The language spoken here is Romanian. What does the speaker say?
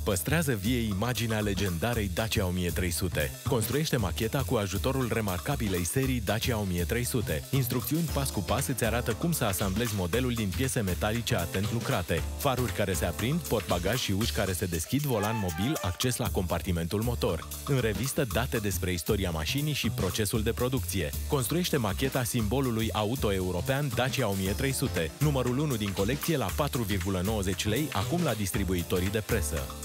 Păstrează vie imaginea legendarei Dacia 1300. Construiește macheta cu ajutorul remarcabilei serii Dacia 1300. Instrucțiuni pas cu pas îți arată cum să asamblezi modelul din piese metalice atent lucrate. Faruri care se aprind, portbagaj și uși care se deschid, volan mobil, acces la compartimentul motor. În revistă date despre istoria mașinii și procesul de producție. Construiește macheta simbolului auto european Dacia 1300, numărul 1 din colecție la 4,90 lei, acum la distribuitorii de presă.